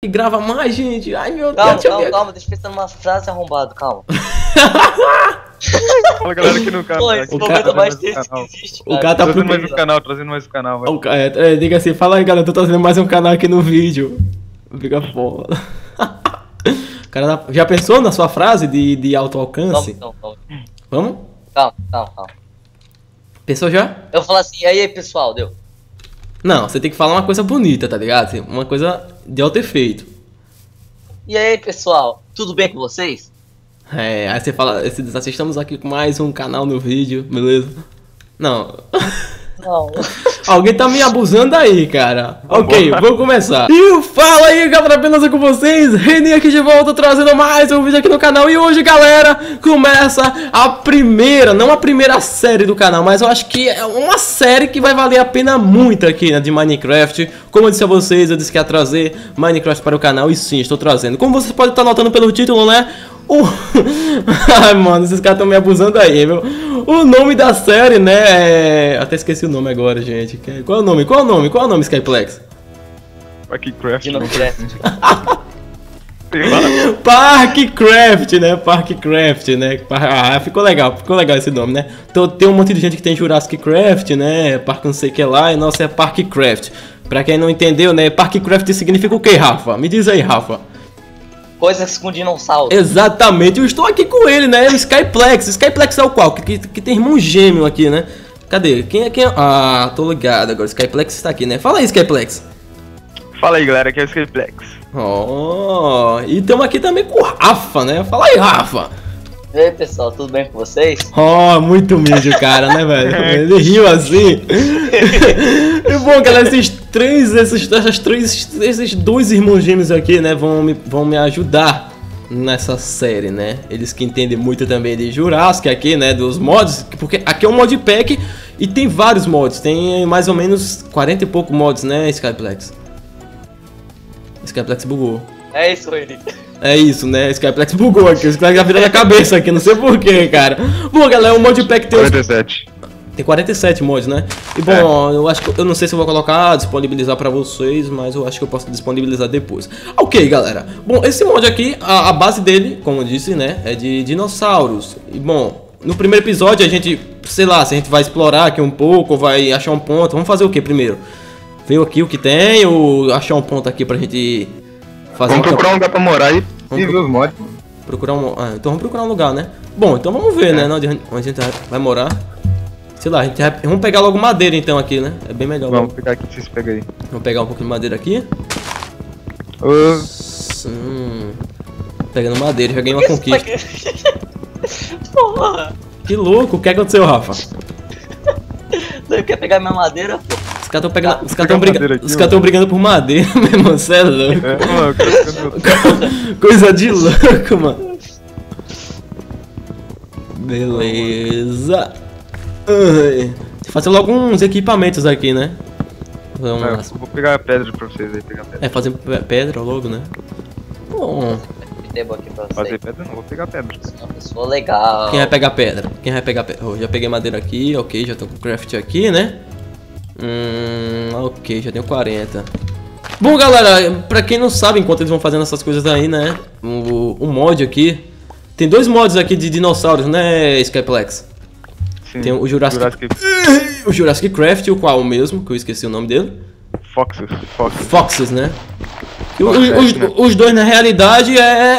que grava mais, gente. Ai, meu Calma, Deus. calma, deixa eu pensar numa frase arrombada, calma. Fala galera que no canal. Pô, esse momento mais tenso que existe, cara. O cara tá Trazendo mais um canal, trazendo mais um canal, vai. Diga assim, fala aí, galera, tô trazendo mais um canal aqui no vídeo. Fica foda. O cara já pensou na sua frase de alto alcance? Calma. Vamos? Calma. Pensou já? Eu vou falar assim, e aí, pessoal, deu? Não, você tem que falar uma coisa bonita, tá ligado? Assim, uma coisa de alto efeito. E aí, pessoal, tudo bem com vocês? É, aí você fala, estamos aqui com mais um canal no vídeo, beleza? Não. Não. Alguém tá me abusando aí, cara. Ok, vamos começar. E fala aí, galera, apenas com vocês. Reni aqui de volta, trazendo mais um vídeo aqui no canal. E hoje, galera, começa a primeira, não a primeira série do canal, mas eu acho que é uma série que vai valer a pena muito aqui, né, de Minecraft. Como eu disse a vocês, eu disse que ia trazer Minecraft para o canal e sim, estou trazendo. Como vocês podem estar notando pelo título, né? Ai, mano, esses caras estão me abusando aí, viu? O nome da série, né? Até esqueci o nome agora, gente. Qual é o nome? Qual é o nome, Skyplex? Parkcraft. Dinocraft. Parkcraft, né? Parkcraft, né? Ah, ficou legal esse nome, né? Então, tem um monte de gente que tem Jurassic Craft, né? Park não sei o que lá, e nossa é Parkcraft. Pra quem não entendeu, né? Parkcraft significa o que, Rafa? Me diz aí, Rafa. Coisas com dinossauro. Exatamente, eu estou aqui com ele, né? O Skyplex. Skyplex é o qual? Que tem irmão gêmeo aqui, né? Cadê? Quem é? Ah, tô ligado agora. Skyplex está aqui, né? Fala aí, Skyplex. Fala aí, galera, aqui é o Skyplex. Oh, e estamos aqui também com o Rafa, né? Fala aí, Rafa. E aí, pessoal, tudo bem com vocês? Oh, muito humilde o cara, né, velho? Ele riu assim. E bom, galera, esses dois irmãos gêmeos aqui, né, vão me ajudar nessa série, né? Eles que entendem muito também de Jurassic aqui, né, dos mods, porque aqui é um modpack e tem vários mods, tem mais ou menos 40 e pouco mods, né, Skyplex? Skyplex bugou. É isso, Reni. É isso, né? Skyplex bugou aqui, o Skyplex tá virando a cabeça aqui, não sei porquê, cara. Bom, galera, o modpack tem 47. Tem 47 mods, né? E bom, eu acho que eu não sei se eu vou colocar, disponibilizar pra vocês, mas eu acho que eu posso disponibilizar depois. Ok, galera. Bom, esse mod aqui, a base dele, como eu disse, né, é de dinossauros. E bom, no primeiro episódio a gente, sei lá, se a gente vai explorar aqui um pouco, ou vai achar um ponto. Vamos fazer o que primeiro? Ver aqui o que tem ou achar um ponto aqui pra gente fazer. Vamos procurar um lugar pra morar e ver os mods. Procurar então vamos procurar um lugar, né? Bom, então vamos ver, né? Onde a gente vai morar. Sei lá, vamos pegar logo madeira então aqui, né? É bem melhor. Vamos pegar aqui, vocês pegam aí. Vamos pegar um pouco de madeira aqui. Pegando madeira, já ganhei uma conquista. Porra! Que louco, o que aconteceu, Rafa? Não quer pegar minha madeira, pô? Os caras estão brigando por madeira, meu irmão, cê é louco. Coisa de louco, mano. Beleza. Deixa eu fazer logo uns equipamentos aqui, né? Vou pegar a pedra pra vocês aí, fazer pedra logo, né? Bom. Aqui pra fazer pedra não, vou pegar pedra. Uma pessoa legal. Quem vai pegar pedra? Já peguei madeira aqui, ok, já tô com craft aqui, né? Ok, já tenho 40. Bom, galera, pra quem não sabe, enquanto eles vão fazendo essas coisas aí, né? O mod aqui. Tem dois mods aqui de dinossauros, né, Skyplex? Sim, tem o Jurassic Craft, o qual mesmo, que eu esqueci o nome dele. Foxes, né? Os dois na realidade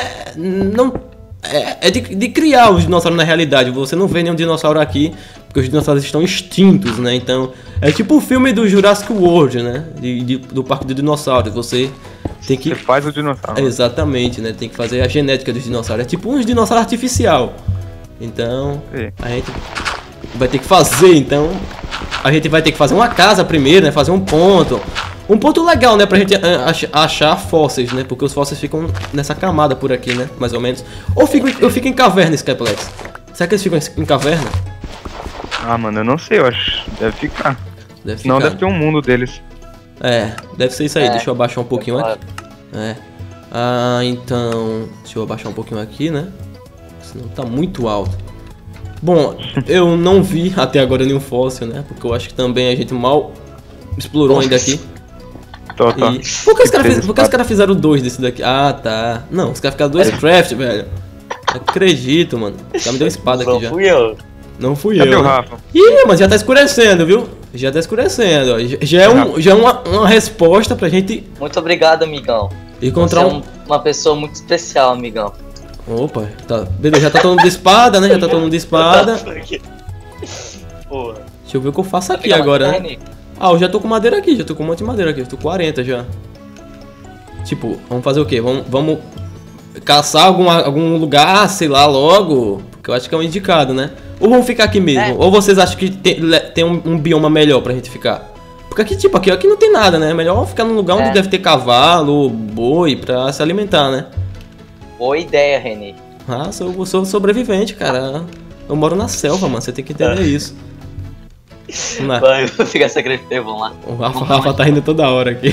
de criar os dinossauros na realidade. Você não vê nenhum dinossauro aqui, porque os dinossauros estão extintos, né? Então, é tipo o filme do Jurassic World, né? Do Parque dos Dinossauros. Você tem que... Você faz o dinossauro. Exatamente, né? Tem que fazer a genética dos dinossauros. É tipo um dinossauro artificial. Então, a gente vai ter que fazer, então... A gente vai ter que fazer uma casa primeiro, né? Fazer um ponto. Um ponto legal, né? Pra gente achar fósseis, né? Porque os fósseis ficam nessa camada por aqui, né? Mais ou menos. Ou eu fico em caverna, Skyplex. Será que eles ficam em caverna? Ah, mano, eu não sei, eu acho. Deve ficar. Senão deve ter um mundo deles. É, deve ser isso aí. Deixa eu abaixar um pouquinho aqui. Então... Deixa eu abaixar um pouquinho aqui, né? Senão tá muito alto. Bom, eu não vi até agora nenhum fóssil, né? Porque eu acho que também a gente mal explorou ainda aqui. Tô. E... Por que os caras fizeram dois desse daqui? Ah, tá. Não, os caras ficaram dois craft, velho. Não acredito, mano. O cara me deu espada aqui já. Não fui eu. Não fui Cadê eu. o Rafa? Ih, mas já tá escurecendo, viu? Já tá escurecendo, ó. Já é uma resposta pra gente Muito obrigado, amigão. encontrar Você é uma pessoa muito especial, amigão. Opa, tá. Beleza, já tá todo mundo de espada, né? Já tá todo mundo de espada. Porra. Deixa eu ver o que eu faço aqui Pegar agora, uma né? carne? Ah, eu já tô com madeira aqui, já tô com um monte de madeira aqui. Eu tô com 40 já. Tipo, vamos fazer o quê? Vamos caçar algum lugar, sei lá, logo. Porque eu acho que é um indicado, né? Ou vamos ficar aqui mesmo? É. Ou vocês acham que tem um bioma melhor pra gente ficar? Porque aqui, tipo, aqui não tem nada, né? É melhor ficar num lugar onde deve ter cavalo, boi, pra se alimentar, né? Boa ideia, René. Ah, sou sobrevivente, cara. Eu moro na selva, mano. Você tem que entender isso. Vamos lá. Vai, eu vou ficar sacrificando, vamos lá. O Rafa tá rindo toda hora aqui.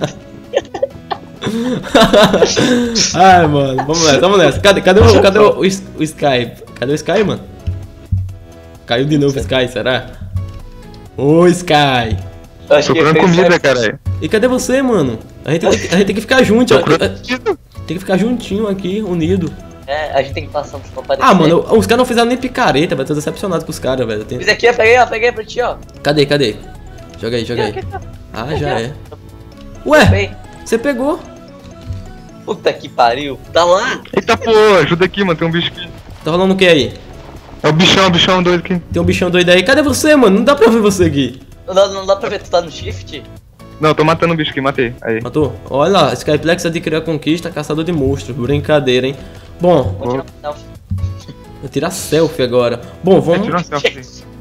Ai, mano. Vamos nessa. Cadê o Sky? Cadê o Sky, mano? Caiu de novo o Sky, será? Ô, Sky. Acho que Procurando fez comida, certo. cara. E cadê você, mano? A gente tem que ficar junto, ó. Tem que ficar juntinho aqui, unido. É, a gente tem que passar pra aparecer. Ah, mano, os caras não fizeram nem picareta, velho. Tô decepcionado com os caras, velho. Fiz aqui, eu peguei pra ti, ó. Cadê? Joga aí. Ah, já é. Ué, Peguei. você pegou. Puta que pariu. Tá lá. Eita, pô, ajuda aqui, mano. Tem um bicho aqui. Tá rolando o que aí? É o bichão doido aqui. Tem um bichão doido aí. Cadê você, mano? Não dá pra ver você aqui. Não dá pra ver, tu tá no shift? Não, eu tô matando o bicho aqui, matei. Aí. Matou? Olha lá, Skyplex adquiriu a conquista, caçador de monstros. Brincadeira, hein? Bom, Vou tirar um selfie. vou tirar selfie agora. Bom, vamos... Tira uma selfie.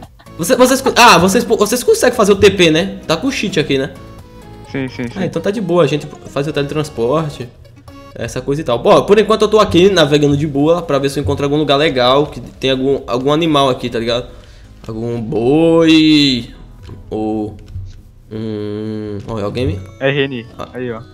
Vocês conseguem fazer o TP, né? Tá com o cheat aqui, né? Sim. Ah, então tá de boa, a gente faz o teletransporte, essa coisa e tal. Bom, por enquanto eu tô aqui navegando de boa pra ver se eu encontro algum lugar legal, que tem algum animal aqui, tá ligado? Algum boi ou olha, alguém... É Reni. Aí, ó.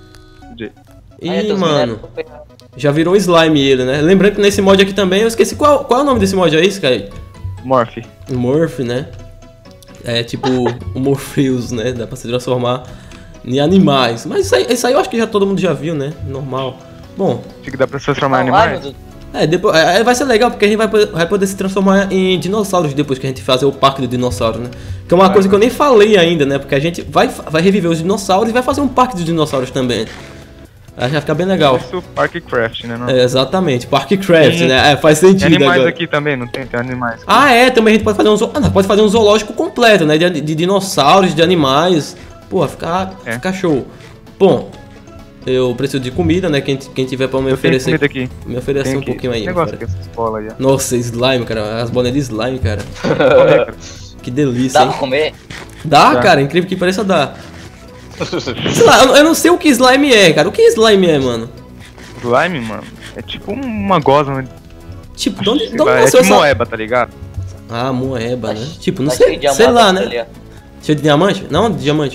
Ih, mano, já virou um slime ele, né? Lembrando que nesse mod aqui também, eu esqueci qual é o nome desse mod aí, cara? Morph. Morph, né? É tipo o Morpheus, né? Dá pra se transformar em animais. Mas isso aí eu acho que já todo mundo já viu, né? Normal. Bom, Acho que dá pra se transformar em Ai, meu animais. Deus. depois, vai ser legal porque a gente vai poder se transformar em dinossauros depois que a gente fazer o parque do dinossauro, né? Que é uma coisa que eu nem falei ainda, né? Porque a gente vai reviver os dinossauros e vai fazer um parque dos dinossauros também. Aí vai ficar bem legal. Isso é o Park Craft, né? Não? É, exatamente, Parque Craft, Tem- né? Faz Tem sentido animais agora. aqui também, não tem? Tem animais. Ah, também a gente pode fazer pode fazer um zoológico completo, né? De dinossauros, de animais. Pô, ficar show. Bom, eu preciso de comida, né? Quem tiver pra me Eu tenho oferecer. comida aqui. Me oferecer Tem um aqui. pouquinho aí. Negócio cara. aqui, essas bolas aí, ó. Nossa, slime, cara. As bolinhas de slime, cara. Comer, Que delícia, Dá hein? pra comer? Dá, Dá. cara. Incrível que pareça, dá. Sei lá, eu não sei o que slime é, cara. O que slime é, mano? Slime, mano, é tipo uma gosma. Tipo, de onde Sei lá, é nasceu tipo essa... moeba, tá ligado? Ah, moeba, né? Tipo, não Tá sei, cheio de sei lá, diamante né? ali, ó. Cheio de diamante? Não, de diamante.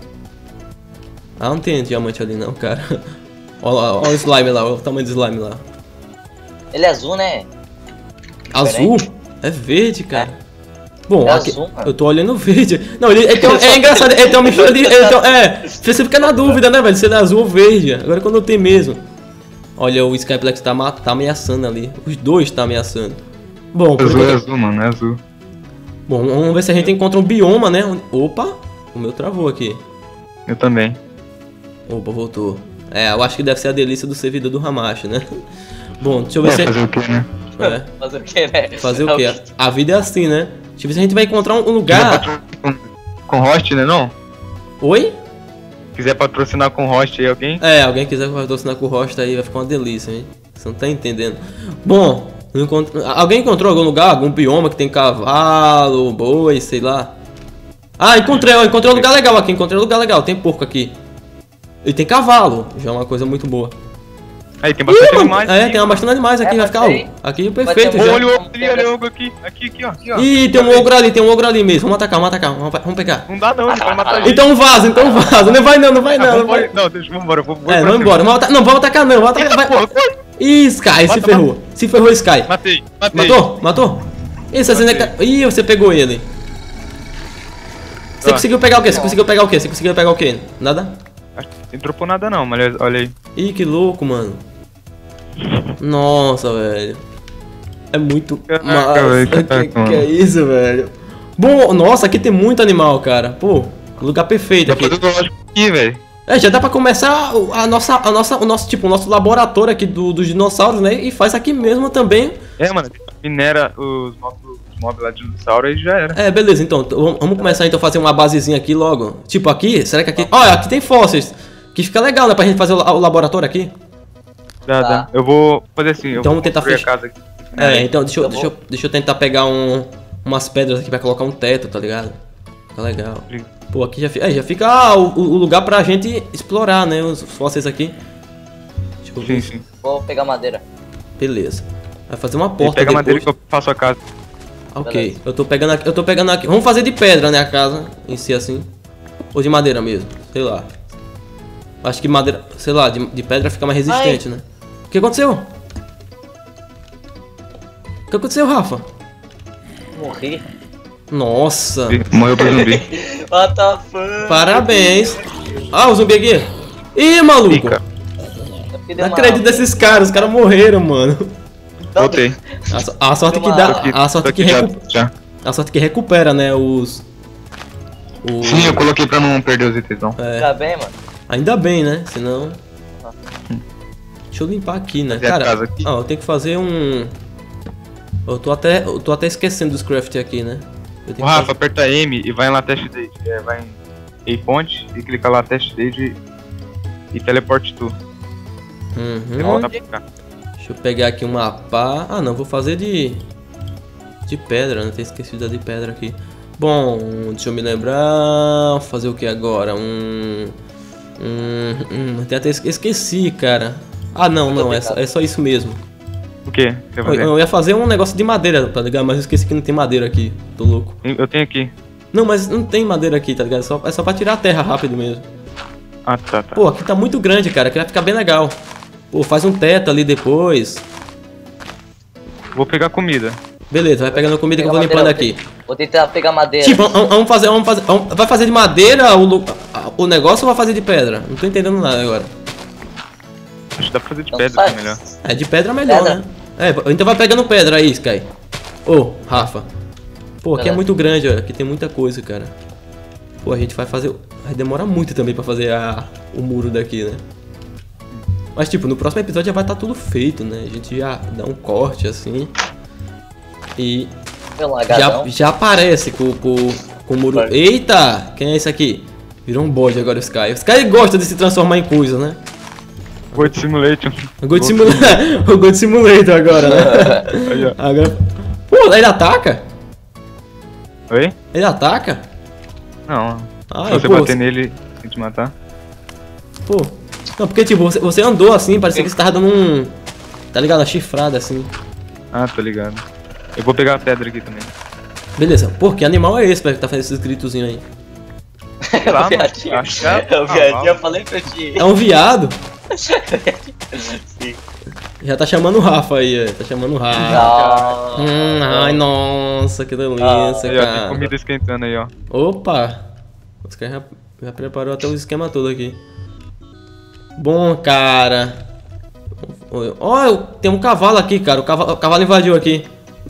Ah, não tem diamante ali não, cara. Olha o slime lá, olha o tamanho do slime lá. Ele é azul, né? Azul? É verde, cara. Bom, É aqui, azul, mano. eu tô olhando verde. Não, é engraçado, ele tem uma mistura de... você fica na dúvida, né, velho? Se ele é azul ou verde. Agora quando tem mesmo. Olha, o Skyplex tá ameaçando ali. Os dois tá ameaçando. Bom, por Azul é enquanto- azul, mano, é azul. Bom, vamos ver se a gente encontra um bioma, né? Opa, o meu travou aqui. Eu também. Opa, voltou. É, eu acho que deve ser a delícia do servidor do Hamashi, né? Bom, deixa eu ver se... Fazer o quê, né? É, Fazer o que, né? fazer o quê? A vida é assim, né? Deixa eu ver se a gente vai encontrar um lugar... Com host, né não? Oi? Quiser patrocinar com host aí alguém? É, alguém quiser patrocinar com o rosto aí, vai ficar uma delícia, hein? Você não tá entendendo. Bom, alguém encontrou algum lugar, algum bioma que tem cavalo, boi, sei lá? Ah, encontrei um lugar legal aqui, tem porco aqui. E tem cavalo, já é uma coisa muito boa. Aí tem bastante Ih, animais. mano, tem bastante animais aqui, vai ficar... mas aí- Aqui é perfeito ter um já. Olha o ogro ali, olha o ogro aqui. Aqui, ó. Aqui, ó. Ih, tem um ogro ali mesmo, vamos atacar, vamos pegar. Não dá não, ele vai matar a gente. Então vaza, não vai não, não vai não. Não, deixa, vambora. É, vamos embora, não, vamos atacar não, vamos atacar, vai. Porra, corre. Ih, Sky, se ferrou Sky. Matei. Matou? Ih, Ih, você pegou ele. Você Ah. conseguiu pegar o quê? Você conseguiu pegar o quê? Nada? Não dropou nada não, mas olha aí. Ih, que louco, mano. Nossa, velho. É muito massa. Que é isso, velho? Bom, nossa, aqui tem muito animal, cara. Pô, lugar perfeito aqui. Aqui, velho. É, já dá pra começar o nosso laboratório aqui dos dinossauros, né? E faz aqui mesmo também. É, mano, minera os mobs lá de dinossauro e já era. É, beleza, então, vamos começar então a fazer uma basezinha aqui logo. Tipo aqui, será que aqui... Olha, aqui tem fósseis. Que fica legal, né, pra gente fazer o laboratório aqui. Dá. Eu vou fazer assim, então, vamos tentar fechar a casa aqui. É, então, deixa eu tentar pegar umas pedras aqui pra colocar um teto, tá ligado? Fica legal. Pô, aqui já fica o lugar pra gente explorar, né, os fósseis aqui. Deixa eu ver. Sim. Vou pegar madeira. Beleza. Vai fazer uma porta pega madeira que eu faço a casa. Ok, beleza. eu tô pegando aqui. Vamos fazer de pedra, né, a casa em si assim. Ou de madeira mesmo, sei lá. Acho que madeira, sei lá, de pedra fica mais resistente, né? O que aconteceu? O que aconteceu, Rafa? Morri. Nossa. Morreu pro zumbi. What the fuck? Parabéns. Ah, o zumbi aqui. Ih, maluco. Fica. Não acredito nesses caras, os caras morreram, mano. Voltei. A sorte que dá, a sorte que recupera, né, os... Sim, eu coloquei pra não perder os itens, não. Tá bem, mano? Ainda bem, né, senão... Deixa eu limpar aqui, né, cara. Ó, eu tenho que fazer um... Eu tô até esquecendo dos craft aqui, né. O Rafa, aperta M e vai lá test date. É, vai em A-Point e clica lá test date e teleporte tu. E volta pra cá. Deixa eu pegar aqui uma pá. Ah, não, vou fazer de pedra, né? Tem esquecido de pedra aqui. Bom, deixa eu me lembrar. Fazer o que agora? Até esqueci, cara. Ah, não, é só isso mesmo. O que? Eu ia fazer um negócio de madeira, tá ligado? Mas eu esqueci que não tem madeira aqui. Tô louco. Eu tenho aqui. Não, mas não tem madeira aqui, tá ligado? É só pra tirar a terra rápido mesmo. Ah, tá. Pô, aqui tá muito grande, cara. Aqui vai ficar bem legal. Pô, faz um teto ali depois. Vou pegar comida. Beleza, vai pegando comida que eu vou limpando aqui. Vou tentar pegar madeira. Tipo, vamos fazer. Vai fazer de madeira o negócio ou vai fazer de pedra? Não tô entendendo nada agora. Acho que dá pra fazer de pedra, que é melhor. É, de pedra é melhor, né? É, então vai pegando pedra aí, Sky. Ô, Rafa. Pô, aqui é muito grande, olha. Aqui tem muita coisa, cara. Pô, a gente vai fazer... Vai demorar muito também pra fazer o muro daqui, né? Mas, tipo, no próximo episódio já vai estar tudo feito, né? A gente já dá um corte, assim. E... Já aparece com o muro... Eita! Quem é esse aqui? Virou um bode agora o Sky. O Sky gosta de se transformar em coisa, né? Goat Simulator. O Goat Simulator agora, né? Agora... Pô, ele ataca? Oi? Ele ataca? Não. Se você bater nele, tem que matar. Pô. Não, porque tipo, você andou assim, parecia que você tava dando um... Tá ligado? Uma chifrada assim. Ah, tô ligado. Eu vou pegar a pedra aqui também. Beleza. Pô, que animal é esse, velho, que tá fazendo esses gritozinhos aí? É um viadinho. É um viadinho, eu falei pra ti. É um viado? Sim. Já tá chamando o Rafa aí, tá chamando o Rafa. Ai, nossa, que delícia, cara. Tem comida esquentando aí, ó. Opa! Os caras já preparou até o esquema todo aqui. Bom, cara. Ó, tem um cavalo aqui, cara. O cavalo invadiu aqui.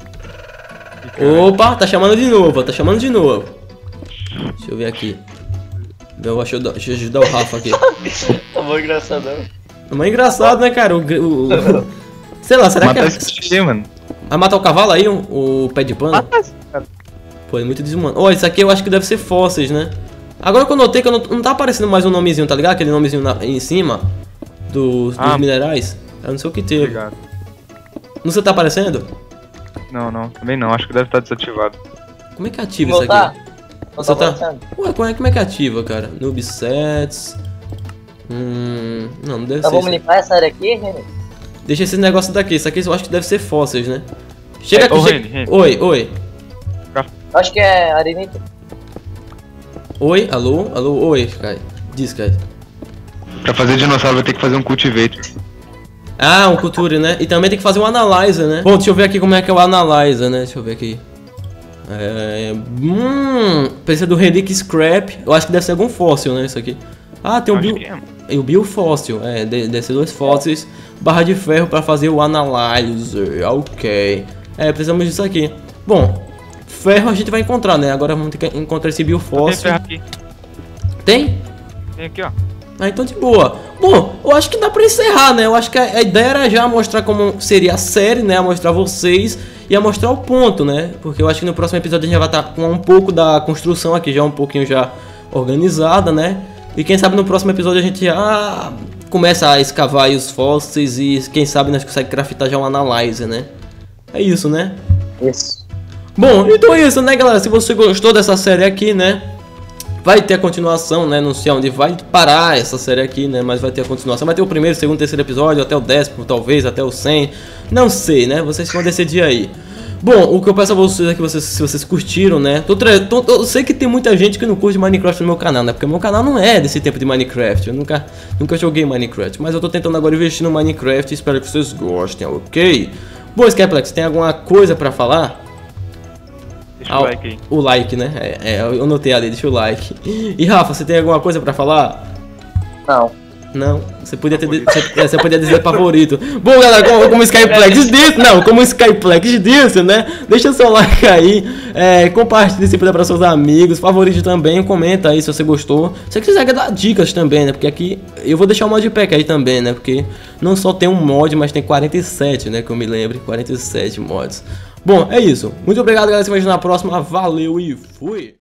Opa, tá chamando de novo, tá chamando de novo. Deixa eu ver aqui. Deixa eu ajudar o Rafa aqui. Tá bom, engraçadão. É mais engraçado, né, cara? Sei lá, será que é... mano. Vai matar o cavalo aí, o pé de pano? Mata esse cara. Pô, é muito desumano. Ó, isso aqui eu acho que deve ser fósseis, né? Agora que eu notei que não tá aparecendo mais um nomezinho, tá ligado? Aquele nomezinho em cima dos minerais. Eu não sei o que teve. Obrigado. Não sei, tá aparecendo? Não, também não. Acho que deve estar desativado. Como é que ativa isso aqui? Você tá... Ué, como é que ativa, cara? Noob sets... não deve ser. Vamos limpar essa área aqui, Reni? Deixa esse negócio daqui. Isso aqui eu acho que deve ser fósseis, né? Chega aqui, Reni. Oi. Acho que é arenito. Oi, alô, oi, Sky. Diz, Sky. Pra fazer dinossauro vai ter que fazer um cultivator. Ah, um culture, né? E também tem que fazer um analyzer, né? Bom, deixa eu ver aqui como é que é o analyzer, né? Deixa eu ver aqui. Precisa do relic scrap. Eu acho que deve ser algum fóssil, né? Isso aqui. Ah, tem um o biofóssil, desses 2 fósseis, barra de ferro para fazer o analyzer, ok. Precisamos disso aqui. Bom, ferro a gente vai encontrar, né? Agora vamos ter que encontrar esse biofóssil. Tem ferro aqui. Tem? Tem aqui, ó. Ah, então de boa. Bom, eu acho que dá pra encerrar, né? Eu acho que a ideia era já mostrar como seria a série, né? A mostrar vocês e a mostrar o ponto, né? Porque eu acho que no próximo episódio a gente já vai estar com um pouco da construção aqui, já um pouquinho já organizada, né? E quem sabe no próximo episódio a gente já começa a escavar aí os fósseis e quem sabe nós conseguimos craftar já um analyzer, né? É isso, né? Isso. Bom, então é isso, né, galera? Se você gostou dessa série aqui, né? Vai ter a continuação, né? Não sei onde vai parar essa série aqui, né? Mas vai ter a continuação. Vai ter o primeiro, segundo, terceiro episódio, até o 10º, talvez, até o 100. Não sei, né? Vocês vão decidir aí. Bom, o que eu peço a vocês é que se vocês curtiram, né? Eu sei que tem muita gente que não curte Minecraft no meu canal, né? Porque o meu canal não é desse tempo de Minecraft. Eu nunca joguei Minecraft. Mas eu tô tentando agora investir no Minecraft e espero que vocês gostem, ok? Bom, Skyplex, tem alguma coisa pra falar? Deixa o like aí. O like, né? Eu notei ali, deixa o like. E Rafa, você tem alguma coisa pra falar? Não. Não, você podia dizer favorito. Bom, galera, como o Skyplex disse, como o Skyplex disse, né? Deixa o seu like aí, compartilhe se puder para seus amigos, favorite também, comenta aí se você gostou. Se você quiser dar dicas também, né? Porque aqui eu vou deixar o modpack aí também, né? Porque não só tem um mod, mas tem 47, né? Que eu me lembre, 47 mods. Bom, é isso. Muito obrigado, galera. Se vemos na próxima. Valeu e fui!